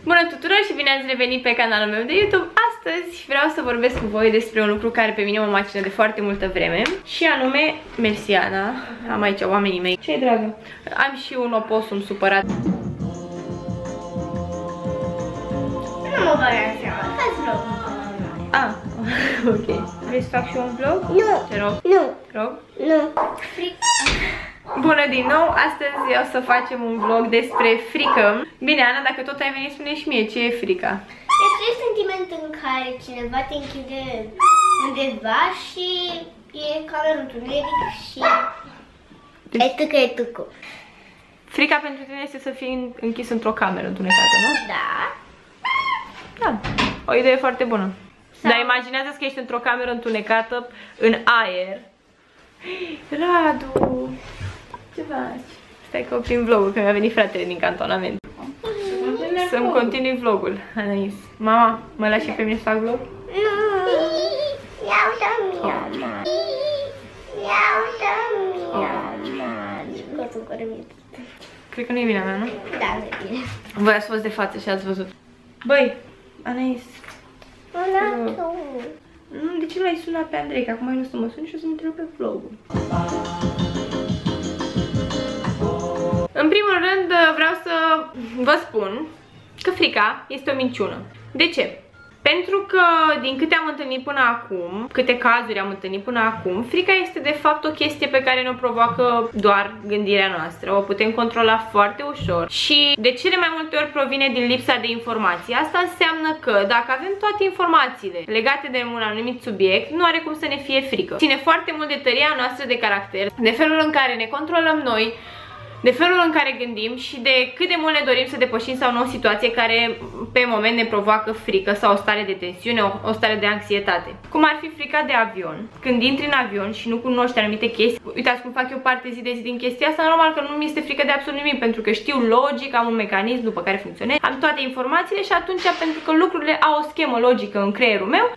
Bună tuturor și bine ați revenit pe canalul meu de YouTube. Astăzi vreau să vorbesc cu voi despre un lucru care pe mine mă macină de foarte multă vreme. Și anume, mersi Ana, am aici oamenii mei. Ce-i dragă? Am și un oposum supărat. Nu mă băga seama, faci vlog. Ah, ok. Vrei să fac și eu un vlog? Nu. Te rog. Nu. Rog? Nu. Bună din nou, astăzi o să facem un vlog despre frică. Bine, Ana, dacă tot ai venit, spune și mie ce e frica. Este un sentiment în care cineva te închide undeva și e cameră întuneric și etucă. Frica pentru tine este să fii închis într-o cameră întunecată, nu? Da. Da, o idee foarte bună. Sau... Dar imaginează că ești într-o cameră întunecată, în aer. Radu, ce faci? Stai că oprim vlogul, că mi-a venit fratele din cantonament. Să-mi continui vlogul, Anais. Mama, mă lași și pe mine să fac vlog? Nu. Iau-te-mi. Cred că nu e vina mea, nu? Da, nu e bine. Voi ați fost de față și ați văzut. Băi, Anais. De ce nu l-ai sunat pe Andrei? Că acum ai nu să mă suni și o să-mi întrerup pe vlogul. În primul rând vreau să vă spun că frica este o minciună. De ce? Pentru că din câte am întâlnit până acum, câte cazuri am întâlnit până acum, frica este de fapt o chestie pe care ne-o provoacă doar gândirea noastră. O putem controla foarte ușor și de cele mai multe ori provine din lipsa de informații. Asta înseamnă că dacă avem toate informațiile legate de un anumit subiect, nu are cum să ne fie frică. Ține foarte mult de tăria noastră de caracter, de felul în care ne controlăm noi, de felul în care gândim și de cât de mult ne dorim să depășim sau nu o situație care pe moment ne provoacă frică sau o stare de tensiune, o stare de anxietate. Cum ar fi frica de avion. Când intri în avion și nu cunoști anumite chestii, uitați cum fac eu parte zi de zi din chestia asta, normal că nu mi este frică de absolut nimic, pentru că știu logic, am un mecanism după care funcționez, am toate informațiile și atunci, pentru că lucrurile au o schemă logică în creierul meu,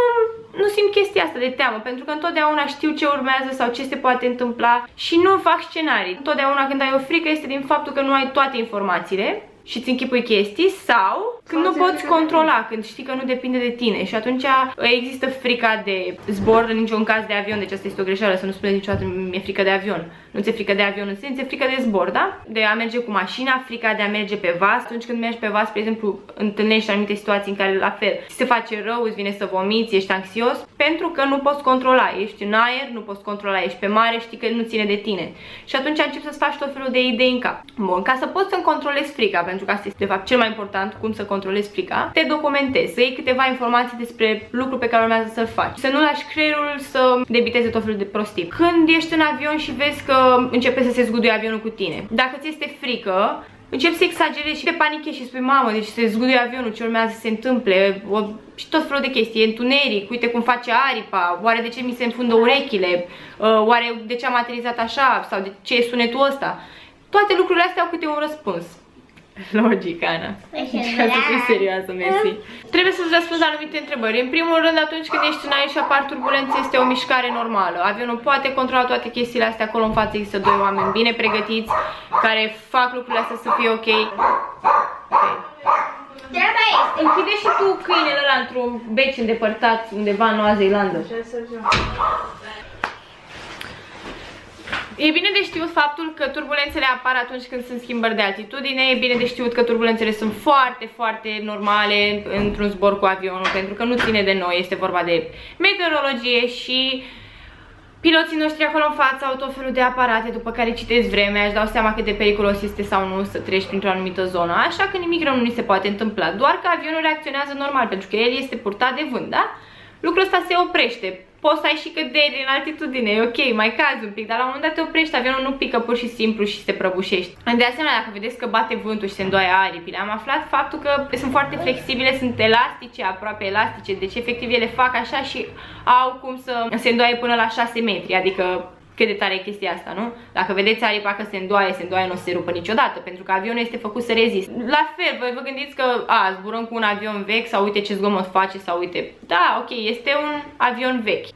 nu simt chestia asta de teamă, pentru că întotdeauna știu ce urmează sau ce se poate întâmpla și nu fac scenarii. Întotdeauna când ai o frică este din faptul că nu ai toate informațiile și îți închipui chestii sau când nu poți controla, când știi că nu depinde de tine și atunci există frica de zbor, în niciun caz de avion, deci asta este o greșeală, să nu spuneți niciodată mi-e frică de avion. Nu ți-e frică de avion în sens, ți-e frică de zbor, da? De a merge cu mașina, frica de a merge pe vas. Atunci când mergi pe vas, spre exemplu, întâlnești anumite situații în care la fel ți se face rău, îți vine să vomiți, ești anxios, pentru că nu poți controla. Ești în aer, nu poți controla, ești pe mare, știi că nu ține de tine. Și atunci începi să-ți faci tot felul de idei în cap. Bun, ca să poți să-mi controlezi frica, pentru că asta este de fapt cel mai important, cum să controlezi frica, te documentezi, să iei câteva informații despre lucrul pe care urmează să-l faci. Să nu lași creierul să debiteze tot felul de prostii. Când ești în avion și vezi că începe să se zguduie avionul cu tine, dacă ți este frică, începi să exagerezi și te panichezi și spui, mamă, deci se zguduie avionul, ce urmează să se întâmple, și tot felul de chestii, e întuneric, uite cum face aripa, oare de ce mi se înfundă urechile, oare de ce am aterizat așa, sau de ce e sunetul ăsta. Toate lucrurile astea au câte un răspuns. Logic, Ana. Ca să fiu serioasă, mersi. Trebuie să-ți răspunzi la anumite întrebări. În primul rând, atunci când ești în aer și apar turbulențe, este o mișcare normală. Avionul poate controla toate chestiile astea. Acolo în față există doi oameni bine pregătiți care fac lucrurile astea să fie ok. Treaba este. Închide și tu câinele ăla într-un beci îndepărtat undeva în Noua Zeelandă. E bine de știut faptul că turbulențele apar atunci când sunt schimbări de altitudine. E bine de știut că turbulențele sunt foarte, foarte normale într-un zbor cu avionul, pentru că nu ține de noi, este vorba de meteorologie și piloții noștri acolo în față au tot felul de aparate după care citesc vremea, își dau seama cât de periculos este sau nu să treci printr-o anumită zonă, așa că nimic rău nu ni se poate întâmpla, doar că avionul reacționează normal, pentru că el este purtat de vânt, da? Lucrul ăsta se oprește. Poți să ai și căderi în altitudine, e ok, mai cazi un pic, dar la un moment dat te oprești, avionul nu pică pur și simplu și te prăbușești. De asemenea, dacă vedeți că bate vântul și se îndoaie aripile, am aflat faptul că sunt foarte flexibile, sunt elastice, aproape elastice, deci efectiv ele fac așa și au cum să se îndoaie până la 6 metri, adică cât de tare e chestia asta, nu? Dacă vedeți aripa că se îndoaie, nu o să se rupă niciodată, pentru că avionul este făcut să reziste. La fel, voi vă gândiți că, zburăm cu un avion vechi sau uite ce zgomot face sau uite, da, ok, este un avion vechi.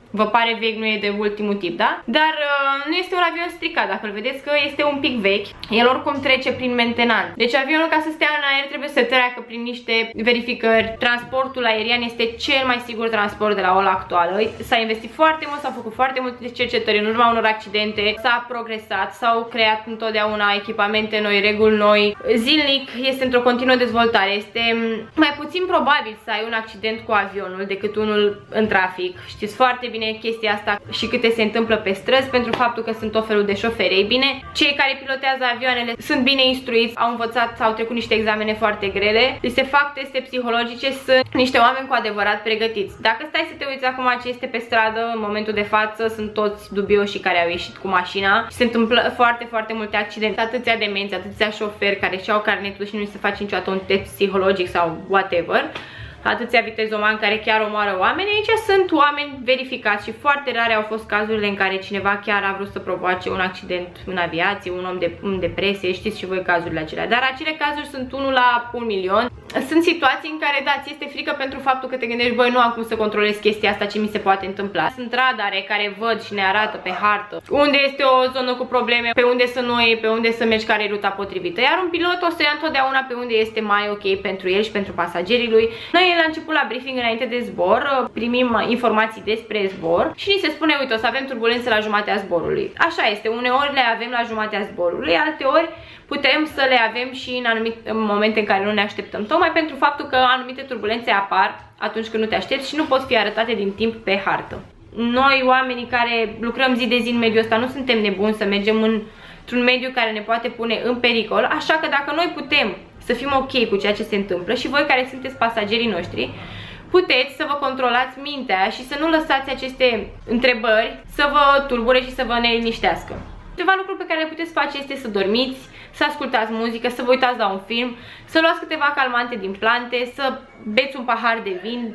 vă pare vechi, nu e de ultimul tip, da? Dar nu este un avion stricat, dacă îl vedeți că este un pic vechi. El oricum trece prin mentenanță. Deci avionul, ca să stea în aer, trebuie să treacă prin niște verificări. Transportul aerian este cel mai sigur transport de la ora actuală. S-a investit foarte mult, s-au făcut foarte multe cercetări în urma unor accidente, s-a progresat, s-au creat întotdeauna echipamente noi, reguli noi. Zilnic este într-o continuă dezvoltare. Este mai puțin probabil să ai un accident cu avionul decât unul în trafic. Știți foarte bine chestia asta și câte se întâmplă pe străzi pentru faptul că sunt tot felul de șoferi. Ei bine, cei care pilotează avioanele sunt bine instruiți, au învățat, au trecut niște examene foarte grele, li se fac teste psihologice, sunt niște oameni cu adevărat pregătiți. Dacă stai să te uiți acum ce este pe stradă, în momentul de față, sunt toți dubioși care au ieșit cu mașina și se întâmplă foarte multe accidente. Atâția demenți, atâția șoferi care și-au carnetul și nu se face niciodată un test psihologic sau whatever. Atâția vitezomani care chiar omoară oameni. Aici sunt oameni verificați și foarte rare au fost cazurile în care cineva chiar a vrut să provoace un accident în aviație, un om în depresie, știți și voi cazurile acelea. Dar acele cazuri sunt 1 la 1 milion. Sunt situații în care, da, ți este frică pentru faptul că te gândești, băi, nu am cum să controlez chestia asta, ce mi se poate întâmpla. Sunt radare care văd și ne arată pe hartă unde este o zonă cu probleme, pe unde să nu iei, pe unde să mergi, care e ruta potrivită. Iar un pilot o să ia întotdeauna pe unde este mai ok pentru el și pentru pasagerii lui. Noi la început la briefing înainte de zbor primim informații despre zbor și ni se spune, uite, o să avem turbulențe la jumatea zborului. Așa este, uneori le avem la jumatea zborului, alteori putem să le avem și în anumite momente în care nu ne așteptăm, tocmai pentru faptul că anumite turbulențe apar atunci când nu te aștepți și nu pot fi arătate din timp pe hartă. Noi, oamenii care lucrăm zi de zi în mediul ăsta, nu suntem nebuni să mergem într-un mediu care ne poate pune în pericol, așa că dacă noi putem să fim ok cu ceea ce se întâmplă și voi care sunteți pasagerii noștri, puteți să vă controlați mintea și să nu lăsați aceste întrebări să vă tulbure și să vă neliniștească. Câteva lucruri pe care le puteți face este să dormiți, să ascultați muzică, să vă uitați la un film, să luați câteva calmante din plante, să beți un pahar de vin.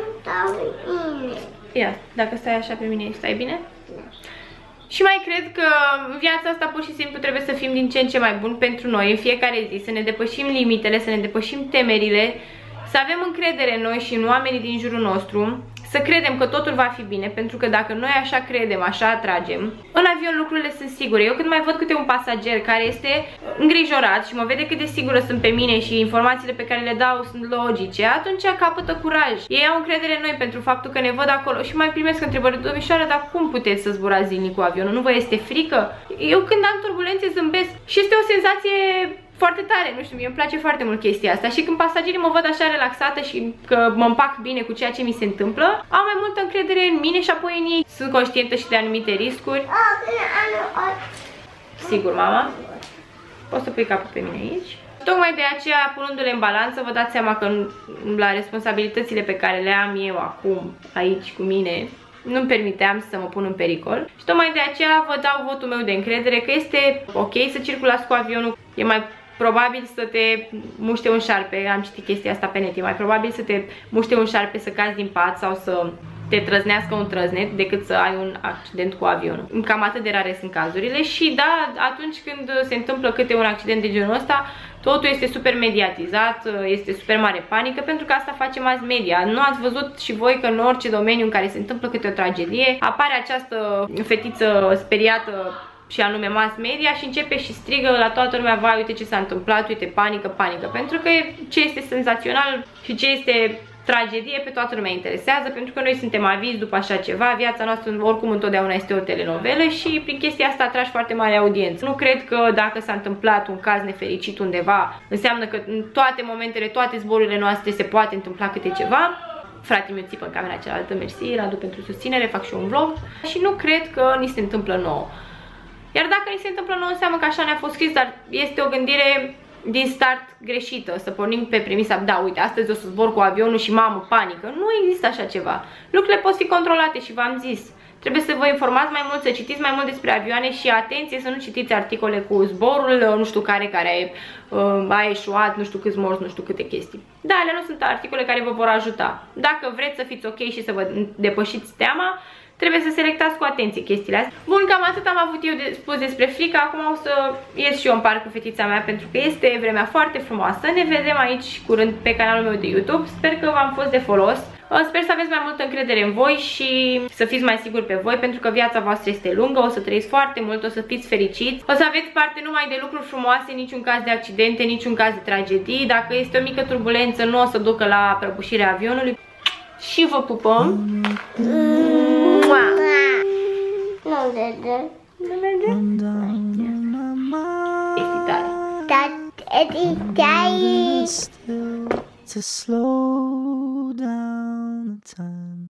Ia, dacă stai așa pe mine, stai bine? Și mai cred că în viața asta pur și simplu trebuie să fim din ce în ce mai buni pentru noi în fiecare zi, să ne depășim limitele, să ne depășim temerile, să avem încredere în noi și în oamenii din jurul nostru, să credem că totul va fi bine, pentru că dacă noi așa credem, așa atragem. În avion lucrurile sunt sigure. Eu când mai văd câte un pasager care este îngrijorat și mă vede cât de sigură sunt pe mine și informațiile pe care le dau sunt logice, atunci capătă curaj. Ei au încredere în noi pentru faptul că ne văd acolo și mai primesc întrebări, domnișoară, dar cum puteți să zburați zilnic cu avionul? Nu vă este frică? Eu când am turbulențe zâmbesc și este o senzație foarte tare, nu știu, mie îmi place foarte mult chestia asta și când pasagerii mă văd așa relaxată și că mă împac bine cu ceea ce mi se întâmplă, am mai multă încredere în mine și apoi în ei. Sunt conștientă și de anumite riscuri. Sigur, mama? Poți să pui capul pe mine aici? Tocmai de aceea, punându-le în balanță, vă dați seama că la responsabilitățile pe care le am eu acum, aici cu mine, nu-mi permiteam să mă pun în pericol. Și tocmai de aceea vă dau votul meu de încredere că este ok să circulați cu avionul. E mai probabil să te muște un șarpe, am citit chestia asta pe net, e mai probabil să te muște un șarpe, să cazi din pat sau să te trăznească un trăznet decât să ai un accident cu avionul. Cam atât de rare sunt cazurile și da, atunci când se întâmplă câte un accident de genul ăsta, totul este super mediatizat, este super mare panică, pentru că asta face mass media. Nu ați văzut și voi că în orice domeniu în care se întâmplă câte o tragedie, apare această fetiță speriată și anume mass media și începe și strigă la toată lumea, vai, uite ce s-a întâmplat, uite, panică, panică, pentru că ce este senzațional și ce este tragedie pe toată lumea interesează, pentru că noi suntem avizi după așa ceva, viața noastră oricum întotdeauna este o telenovelă și prin chestia asta atragi foarte mare audiență. Nu cred că dacă s-a întâmplat un caz nefericit undeva, înseamnă că în toate momentele, toate zborurile noastre se poate întâmpla câte ceva. Fratele meu țipă în camera cealaltă, mersi, Radu, pentru susținere, fac și un vlog și nu cred că ni se întâmplă nouă. Iar dacă ni se întâmplă nouă, înseamnă că așa ne-a fost scris, dar este o gândire din start greșită, să pornim pe premisa, da, uite, astăzi o să zbor cu avionul și mamă, panică. Nu există așa ceva. Lucrurile pot fi controlate și v-am zis. Trebuie să vă informați mai mult, să citiți mai mult despre avioane și atenție să nu citiți articole cu zborul, nu știu care a eșuat, nu știu câți morți, nu știu câte chestii. Da, alea nu sunt articole care vă vor ajuta. Dacă vreți să fiți ok și să vă depășiți teama, trebuie să selectați cu atenție chestiile astea. Bun, cam atât am avut eu de spus despre frică. Acum o să ies și eu în parc cu fetița mea pentru că este vremea foarte frumoasă. Ne vedem aici curând pe canalul meu de YouTube. Sper că v-am fost de folos. Sper să aveți mai multă încredere în voi și să fiți mai siguri pe voi, pentru că viața voastră este lungă, o să trăiți foarte mult, o să fiți fericiți, o să aveți parte numai de lucruri frumoase, niciun caz de accidente, niciun caz de tragedii. Dacă este o mică turbulență, nu o să ducă la prăbușirea avionului. Și vă pupăm! Nu merge. Nu merge? Este tare. Daddy. To slow down the time.